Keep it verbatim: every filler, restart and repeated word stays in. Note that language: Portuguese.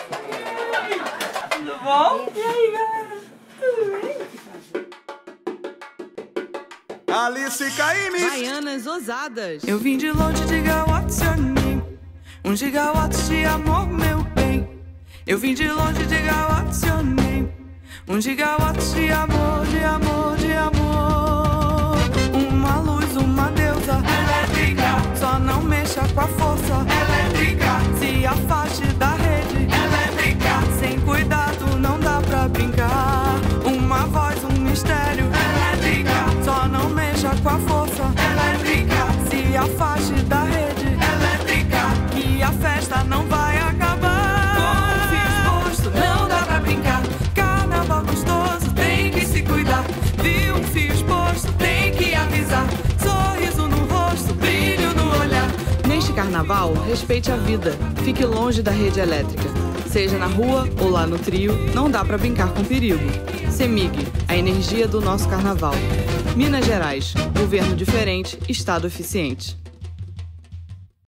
Tudo bom? E aí, galera? Tudo bem? Alice Caymmi. Baianas ousadas. Eu vim de longe, diga what's your name. Um gigawatts de amor, meu bem. Eu vim de longe, diga what's your name. Um gigawatts de amor, de amor, de amor. Uma luz, uma deusa elétrica. Só não mexa com a força elétrica. Se afaste da rede elétrica. Sem cuidado não dá pra brincar. Uma voz, um mistério elétrica. Só não mexa com a força elétrica. Se afaste da rede elétrica. Que a festa não vai acabar. Com fio exposto não dá pra brincar. Carnaval gostoso tem que se cuidar. Viu um fio exposto tem que avisar. Sorriso no rosto, brilho no olhar. Neste carnaval, respeite a vida. Fique longe da rede elétrica. Seja na rua ou lá no trio, não dá pra brincar com perigo. CEMIG, a energia do nosso carnaval. Minas Gerais, governo diferente, estado eficiente.